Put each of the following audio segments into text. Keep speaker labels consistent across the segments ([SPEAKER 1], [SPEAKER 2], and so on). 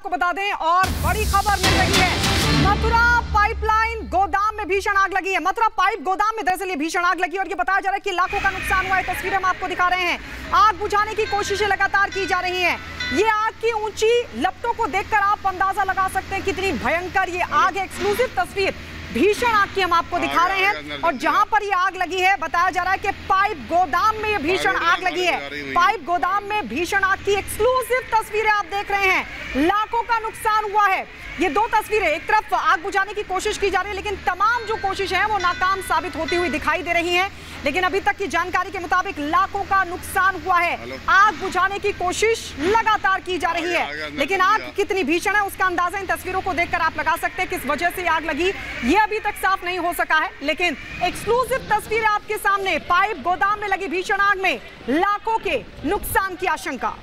[SPEAKER 1] आपको बता दें और बड़ी खबर मिल रही है। मथुरा पाइपलाइन गोदाम में भीषण आग लगी है। मथुरा पाइप गोदाम में दरअसल ये भीषण आग लगी और ये बताया जा रहा है कि लाखों का नुकसान हुआ है। तस्वीरें हम आपको दिखा रहे हैं। आग बुझाने की कोशिशें लगातार की जा रही हैं। ये आग की ऊंची लपटों को देखकर आप अंदाजा लगा सकते हैं कितनी भयंकर ये आग है। एक्सक्लूसिव तस्वीर भीषण आग की हम आपको दिखा रहे हैं और जहां पर ये आग लगी है बताया जा रहा है कि पाइप गोदाम में ये भीषण आग लगी है। पाइप गोदाम में भीषण आग की एक्सक्लूसिव तस्वीरें आप देख रहे हैं। लाखों का नुकसान हुआ है। ये दो तस्वीरें, एक तरफ आग बुझाने की कोशिश की जा रही है लेकिन तमाम जो कोशिश है वो नाकाम साबित होती हुई दिखाई दे रही है। लेकिन अभी तक की जानकारी के मुताबिक लाखों का नुकसान हुआ है। आग बुझाने की कोशिश लगातार की जा रही है लेकिन आग कितनी भीषण है उसका अंदाजा इन तस्वीरों को देखकर आप लगा सकते हैं। किस वजह से आग लगी ये अभी तक साफ नहीं हो सका है लेकिन एक्सक्लूसिव तस्वीरें आपके सामने। पाइप गोदाम में लगी भीषण आग में लाखों के नुकसान की आशंका।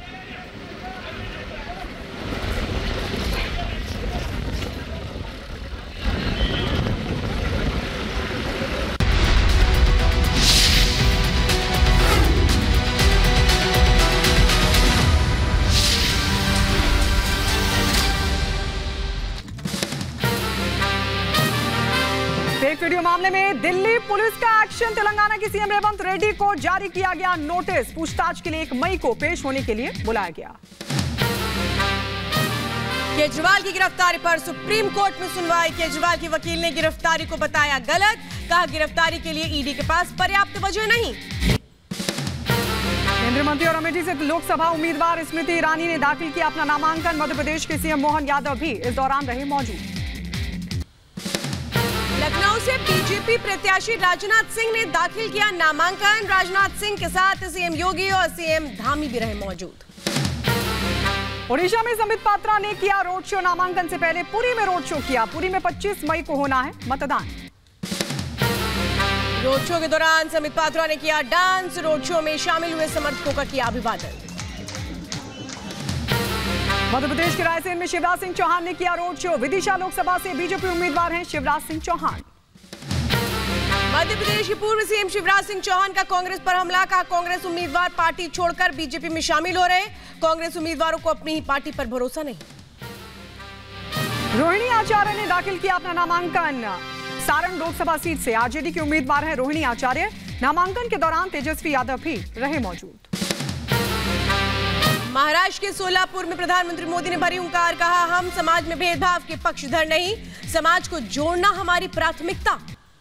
[SPEAKER 1] फेक वीडियो मामले में दिल्ली पुलिस का एक्शन। तेलंगाना की सीएम रेवंत रेड्डी को जारी किया गया नोटिस। पूछताछ के लिए 1 मई को पेश होने के लिए बुलाया गया।
[SPEAKER 2] केजरीवाल की गिरफ्तारी पर सुप्रीम कोर्ट में सुनवाई। केजरीवाल के वकील ने गिरफ्तारी को बताया गलत। कहा गिरफ्तारी के लिए ईडी के पास पर्याप्त वजह नहीं।
[SPEAKER 1] केंद्रीय मंत्री और अमेठी से लोकसभा उम्मीदवार स्मृति ईरानी ने दाखिल किया अपना नामांकन। मध्य प्रदेश के सीएम मोहन यादव भी इस दौरान रहे मौजूद।
[SPEAKER 2] लखनऊ से बीजेपी प्रत्याशी राजनाथ सिंह ने दाखिल किया नामांकन। राजनाथ सिंह के साथ सीएम योगी और सीएम धामी भी रहे मौजूद।
[SPEAKER 1] ओडिशा में संबित पात्रा ने किया रोड शो। नामांकन से पहले पुरी में रोड शो किया। पुरी में 25 मई को होना है मतदान।
[SPEAKER 2] रोड शो के दौरान संबित पात्रा ने किया डांस। रोड शो में शामिल हुए समर्थकों का किया अभिवादन।
[SPEAKER 1] मध्य प्रदेश के रायसेन में शिवराज सिंह चौहान ने किया रोड शो। विदिशा लोकसभा से बीजेपी उम्मीदवार हैं शिवराज सिंह चौहान।
[SPEAKER 2] मध्य प्रदेश के पूर्व सीएम शिवराज सिंह चौहान का कांग्रेस पर हमला। कहा कांग्रेस उम्मीदवार पार्टी छोड़कर बीजेपी में शामिल हो रहे। कांग्रेस उम्मीदवारों को अपनी ही पार्टी पर भरोसा नहीं।
[SPEAKER 1] रोहिणी आचार्य ने दाखिल किया अपना नामांकन। सारण लोकसभा सीट से आरजेडी के उम्मीदवार हैं रोहिणी आचार्य। नामांकन के दौरान तेजस्वी यादव भी रहे मौजूद।
[SPEAKER 2] महाराष्ट्र के सोलापुर में प्रधानमंत्री मोदी ने भरी हुंकार। कहा हम समाज में भेदभाव के पक्षधर नहीं, समाज को जोड़ना हमारी प्राथमिकता।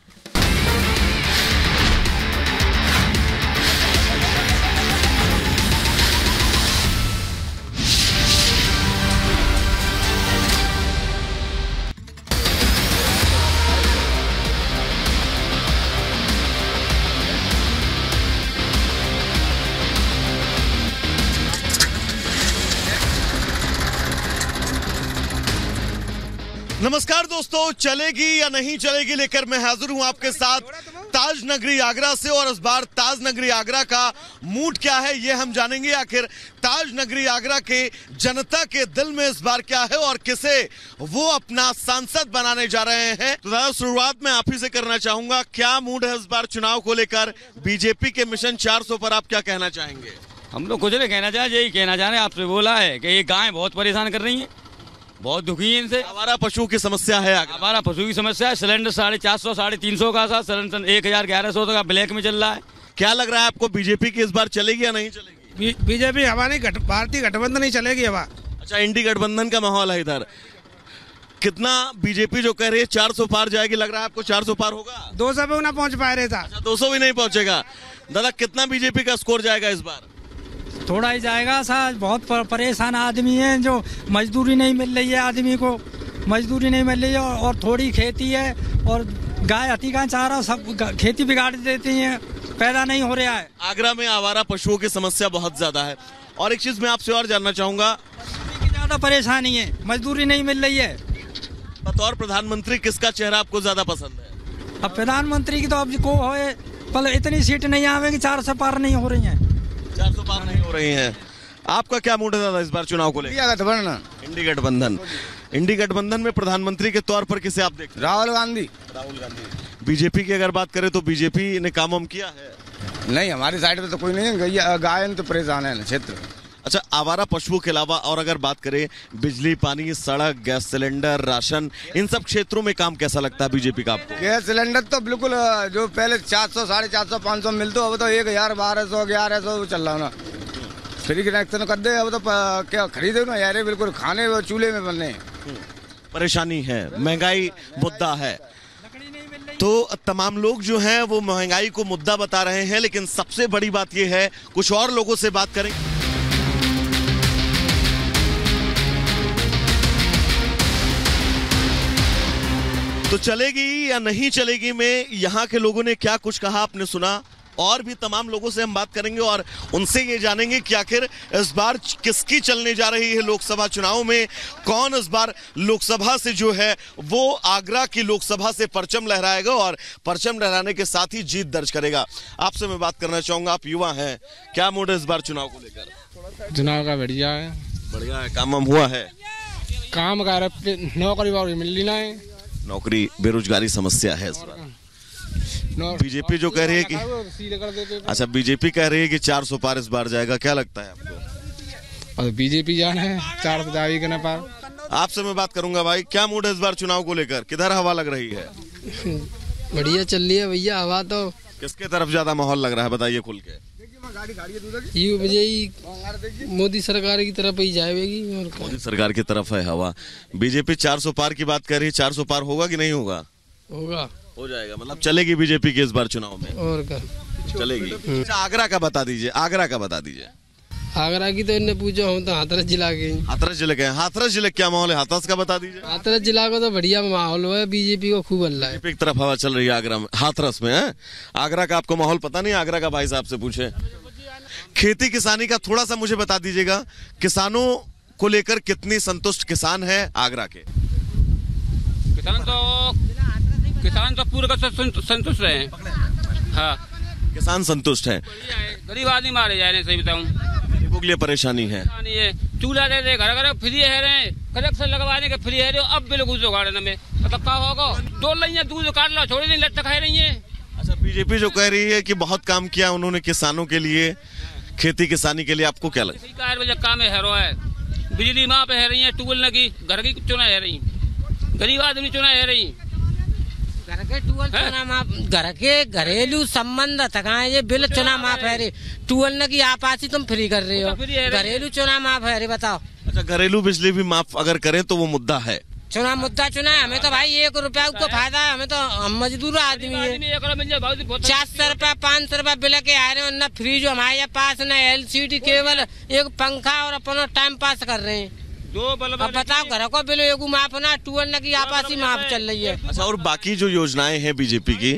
[SPEAKER 3] नमस्कार दोस्तों, चलेगी या नहीं चलेगी लेकर मैं हाजिर हूं आपके साथ ताज नगरी आगरा से। और इस बार ताज नगरी आगरा का मूड क्या है ये हम जानेंगे। आखिर ताज नगरी आगरा के जनता के दिल में इस बार क्या है और किसे वो अपना सांसद बनाने जा रहे हैं। तो दादा, शुरुआत में आप ही से करना चाहूंगा, क्या मूड है इस बार चुनाव को लेकर? बीजेपी के मिशन 400 पर आप क्या कहना चाहेंगे?
[SPEAKER 4] हम लोग कुछ नहीं कहना चाहे, यही कहना चाह रहे हैं। आपसे बोला है कि ये गायें बहुत परेशान कर रही हैं, बहुत दुखी है इनसे।
[SPEAKER 3] आवारा पशु की समस्या है।
[SPEAKER 4] आवारा पशु की समस्या है। सिलेंडर 450 350 का था, सिलेंडर 1100 का ब्लैक में चल रहा है।
[SPEAKER 3] क्या लग रहा है आपको, बीजेपी की इस बार चलेगी या नहीं चलेगी?
[SPEAKER 5] बीजेपी हवा नहीं, भारतीय गठबंधन नहीं चलेगी हवा।
[SPEAKER 3] अच्छा, इंडी गठबंधन का माहौल है इधर। कितना बीजेपी जो कह रही है 400 पार जाएगी, लग रहा है आपको 400 पार होगा?
[SPEAKER 5] 200 पे ना पहुंच पा रहे था।
[SPEAKER 3] अच्छा, 200 भी नहीं पहुंचेगा। दादा, कितना बीजेपी का स्कोर जाएगा इस बार?
[SPEAKER 6] थोड़ा ही जाएगा साहब। बहुत परेशान आदमी है, जो मजदूरी नहीं मिल रही है, आदमी को मजदूरी नहीं मिल रही है और थोड़ी खेती है और गाय हती का चारा सब खेती बिगाड़ देती है, पैदा नहीं हो रहा है।
[SPEAKER 3] आगरा में आवारा पशुओं की समस्या बहुत ज्यादा है। और एक चीज मैं आपसे और जानना चाहूंगा,
[SPEAKER 6] ज्यादा परेशानी है, मजदूरी नहीं मिल रही है।
[SPEAKER 3] बतौर प्रधानमंत्री किसका चेहरा आपको ज्यादा पसंद है?
[SPEAKER 6] अब प्रधानमंत्री की तो अब को है, पर इतनी सीट नहीं आवेगी, 400 पार नहीं हो रही है।
[SPEAKER 3] 400 पार नहीं हो रही हैं। आपका क्या मूड है दादा इस बार चुनाव को लेकर? इंडी गठबंधन। इंडी गठबंधन में प्रधानमंत्री के तौर पर किसे आप देखते हैं?
[SPEAKER 5] राहुल गांधी।
[SPEAKER 3] बीजेपी की अगर बात करें तो बीजेपी ने काम किया है?
[SPEAKER 5] नहीं, हमारी साइड पे तो कोई नहीं है। गायन तो परेशान है क्षेत्र।
[SPEAKER 3] अच्छा, आवारा पशुओं के अलावा और अगर बात करें बिजली, पानी, सड़क, गैस सिलेंडर, राशन, इन सब क्षेत्रों में काम कैसा लगता है बीजेपी का आपको?
[SPEAKER 7] गैस सिलेंडर तो बिल्कुल जो पहले 400, 450, 500 मिलते, अब तो 1000, 1200, 1100 चल रहा ना। फ्री कनेक्शन कर दे, अब तो क्या खरीदे ना यार, बिल्कुल खाने वो चूल्हे में बनने।
[SPEAKER 3] परेशानी है, महंगाई मुद्दा है, तो तमाम लोग जो हैं वो महंगाई को मुद्दा बता रहे हैं, लेकिन सबसे बड़ी बात यह है, कुछ और लोगों से बात करें। तो चलेगी या नहीं चलेगी में यहाँ के लोगों ने क्या कुछ कहा आपने सुना, और भी तमाम लोगों से हम बात करेंगे और उनसे ये जानेंगे कि आखिर इस बार किसकी चलने जा रही है लोकसभा चुनाव में, कौन इस बार लोकसभा से जो है वो आगरा की लोकसभा से परचम लहराएगा और परचम लहराने के साथ ही जीत दर्ज करेगा। आपसे मैं बात करना चाहूंगा, आप युवा हैं, क्या मूड है इस बार चुनाव को लेकर?
[SPEAKER 5] चुनाव का बढ़िया है,
[SPEAKER 3] बढ़िया है। काम वाम हुआ है?
[SPEAKER 5] काम का नौकरी मिल रही ना है,
[SPEAKER 3] नौकरी बेरोजगारी समस्या है इस बार। बीजेपी जो कह रही है कि अच्छा, बीजेपी कह रही है कि 400 पार इस बार जाएगा, क्या लगता है आपको?
[SPEAKER 5] और बीजेपी जाना है 400 जाएगी कि ना पार।
[SPEAKER 3] आपसे मैं बात करूंगा भाई, क्या मूड है इस बार चुनाव को लेकर, किधर हवा लग रही है?
[SPEAKER 8] बढ़िया चल रही है भैया हवा तो।
[SPEAKER 3] किसके तरफ ज्यादा माहौल लग रहा है बताइए खुल के?
[SPEAKER 8] ये वजह मोदी सरकार की तरफ ही जाएगी।
[SPEAKER 3] मोदी सरकार की तरफ है हवा। बीजेपी 400 पार की बात कर रही है, 400 पार होगा कि नहीं होगा?
[SPEAKER 8] होगा,
[SPEAKER 3] हो जाएगा, मतलब चलेगी बीजेपी की इस बार चुनाव में?
[SPEAKER 8] और क्या
[SPEAKER 3] चलेगी। अच्छा, आगरा का बता दीजिए, आगरा का बता दीजिए।
[SPEAKER 8] आगरा की तो इन्हें पूछो, हम तो हाथरस जिला के।
[SPEAKER 3] हाथरस जिले के? हाथरस जिले क्या माहौल है, हाथरस का बता दीजिए।
[SPEAKER 8] हाथरस जिला का तो बढ़िया माहौल है, बीजेपी को खूब हल्ला है।
[SPEAKER 3] बीजेपी की तरफ हवा चल रही है आगरा में, हाथरस में है। आगरा का आपको माहौल पता नहीं? आगरा का भाई साहब से पूछे। खेती किसानी का थोड़ा सा मुझे बता दीजिएगा, किसानों को लेकर कितनी संतुष्ट किसान है आगरा के?
[SPEAKER 4] किसान तो पूरे संतुष्ट रहे हैं। हाँ,
[SPEAKER 3] किसान संतुष्ट है।
[SPEAKER 4] गरीब आदमी मारे जा रहे हैं, सही बताऊं,
[SPEAKER 3] गरीबों के लिए परेशानी है।
[SPEAKER 4] चूल्हा दे दे, घर घर फ्री है रहे, कनेक्शन लगवाने के फ्री है, अब बिल्कुल जोगाड़ने में मतलब क्या होगा? दो लइया दूध काट लो, छोड़ी नहीं लट्टा खाए रही है।
[SPEAKER 3] अच्छा, बीजेपी जो कह रही है कि बहुत काम किया उन्होंने किसानों के लिए, खेती किसानी के लिए, आपको क्या लगता है?
[SPEAKER 4] काम है, बिजली माँ पे है रही है, टूल की घर की चुना है रही, गरीब आदमी चुना है रही,
[SPEAKER 9] घर के टूल चुना माफ, घर के घरेलू संबंध थकाए ये बिल चुना माफ है रे, टूल की आपासी तुम फ्री कर रहे हो, घरेलू चुना माफ है रे, बताओ।
[SPEAKER 3] अच्छा, घरेलू बिजली भी माफ अगर करें तो वो मुद्दा है?
[SPEAKER 9] चुना मुद्दा चुना है, हमें तो भाई 1 रुपया को फायदा है, हमें तो हम मजदूर आदमी है। 400 रुपया 500 रुपया बिल के आ रहे हैं, न फ्रिज हमारे पास, न LCD, केवल एक पंखा और अपना टाइम पास कर रहे हैं। अब बताओ, घर को बिल एगो माफ ना, टूल की आपासी माफ चल रही है।
[SPEAKER 3] अच्छा, और बाकी जो योजनाएं हैं बीजेपी की,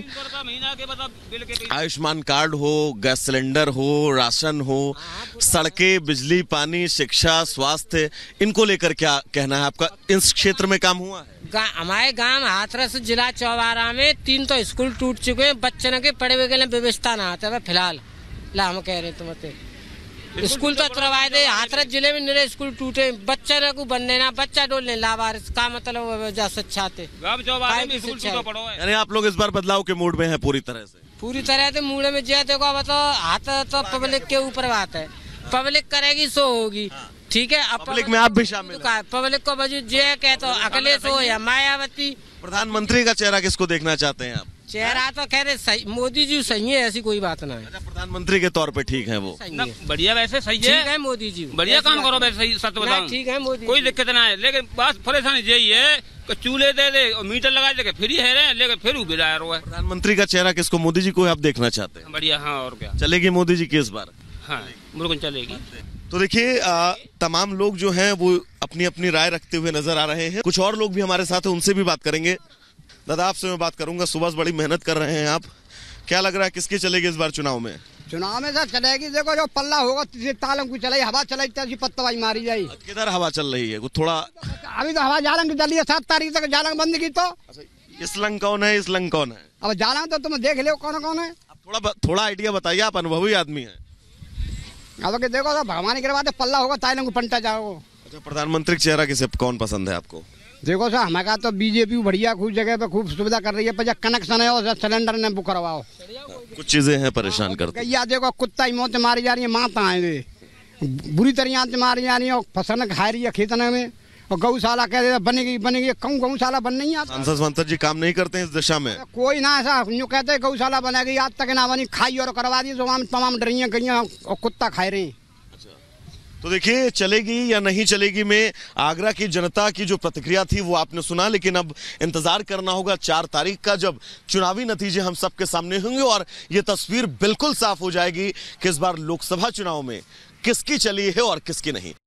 [SPEAKER 3] आयुष्मान कार्ड हो, गैस सिलेंडर हो, राशन हो, सड़कें, बिजली, पानी, शिक्षा, स्वास्थ्य, इनको लेकर क्या कहना है आपका? इस क्षेत्र में काम हुआ है?
[SPEAKER 9] हमारे गांव हाथरस जिला चौबारा में 3 तो स्कूल टूट चुके हैं, बच्चों के पढ़े के लिए व्यवस्था ना आता है फिलहाल। ला हम कह रहे तुम्हें स्कूल तो करवाए दे, हाथरस जिले में निरे स्कूल टूटे, बच्चा को बनने ना, बच्चा डोलने लावारिस का मतलब सच्चाते।
[SPEAKER 3] यानी आप लोग इस बार बदलाव के मूड में हैं पूरी तरह से?
[SPEAKER 9] पूरी तरह से मूड में जो देखो, बताओ हाथ तो पब्लिक के ऊपर बात है, पब्लिक करेगी सो होगी, ठीक है। अब
[SPEAKER 3] पब्लिक में आप भी शामिल हैं?
[SPEAKER 9] पब्लिक को बजू जे कहे तो अखिलेश हो या मायावती।
[SPEAKER 3] प्रधानमंत्री का चेहरा किसको देखना चाहते हैं आप?
[SPEAKER 9] चेहरा तो कह रहे मोदी जी सही है, ऐसी कोई बात ना है।
[SPEAKER 3] अच्छा, प्रधानमंत्री के तौर पे ठीक है वो?
[SPEAKER 4] बढ़िया, वैसे सही है,
[SPEAKER 9] ठीक है मोदी जी,
[SPEAKER 4] बढ़िया काम करो, वैसे सही, सच बताऊं
[SPEAKER 9] ठीक है मोदी,
[SPEAKER 4] कोई दिक्कत ना है, लेकिन बात परेशानी यही है कि चूल्हे दे दे और मीटर लगा दे, फ्री है रहे, लेकिन फिर उबिरा रहा है।
[SPEAKER 3] प्रधानमंत्री का चेहरा किसको, मोदी जी को आप देखना चाहते हैं?
[SPEAKER 4] बढ़िया, हाँ, और क्या,
[SPEAKER 3] चलेगी मोदी जी की इस बार?
[SPEAKER 4] हाँ, बिल्कुल चलेगी।
[SPEAKER 3] तो देखिए, तमाम लोग जो हैं वो अपनी अपनी राय रखते हुए नजर आ रहे हैं। कुछ और लोग भी हमारे साथ हैं, उनसे भी बात करेंगे। दादा, आपसे मैं बात करूंगा, सुबह से बड़ी मेहनत कर रहे हैं आप, क्या लग रहा है किसकी चलेगी इस बार चुनाव में?
[SPEAKER 10] चुनाव में सर चलेगी, देखो जो पल्ला होगा तालम की चलाई, हवा चलाई तभी पत्तवाई मारी जाए।
[SPEAKER 3] किधर हवा चल रही है थोड़ा?
[SPEAKER 10] अभी तो हवा जालंग की चली है, 7 तारीख तक जालंग बंद की तो।
[SPEAKER 3] इस लंग कौन है, इस लंग कौन है?
[SPEAKER 10] अब जालंग तो तुम देख लो कौन कौन है।
[SPEAKER 3] थोड़ा आइडिया बताइए, आप अनुभवी आदमी है।
[SPEAKER 10] अब देखो तो भगवान की बात है, पल्ला होगा तालंग पंटा जाओ।
[SPEAKER 3] अच्छा, प्रधानमंत्री का चेहरा किसे कौन पसंद है आपको?
[SPEAKER 10] देखो सर, हमारा तो बीजेपी बढ़िया खूब जगह पे खूब सुविधा कर रही है, पर कनेक्शन है और सिलेंडर ने बुक करवाओ,
[SPEAKER 3] कुछ चीजें हैं परेशान करती।
[SPEAKER 10] देखो कुत्ता ही मौत मारी जा रही है, माता है बुरी तरह मारी जा रही है और फसल खा रही है खेतने में, और गौशाला कह देता बनेगी बनेगी, कहूँ गौशाला बन नहीं आता।
[SPEAKER 3] सांसद मंत्री जी काम नहीं करते हैं इस दिशा में?
[SPEAKER 10] कोई ना ऐसा यूँ कहते गौशाला बनेगी, आज तक ना बनी, खाई और करवा दी, तमाम डरियाँ गईयाँ और कुत्ता खाए रहे हैं।
[SPEAKER 3] तो देखिए, चलेगी या नहीं चलेगी में आगरा की जनता की जो प्रतिक्रिया थी वो आपने सुना, लेकिन अब इंतजार करना होगा 4 तारीख का, जब चुनावी नतीजे हम सबके सामने होंगे और ये तस्वीर बिल्कुल साफ हो जाएगी कि इस बार लोकसभा चुनाव में किसकी चली है और किसकी नहीं।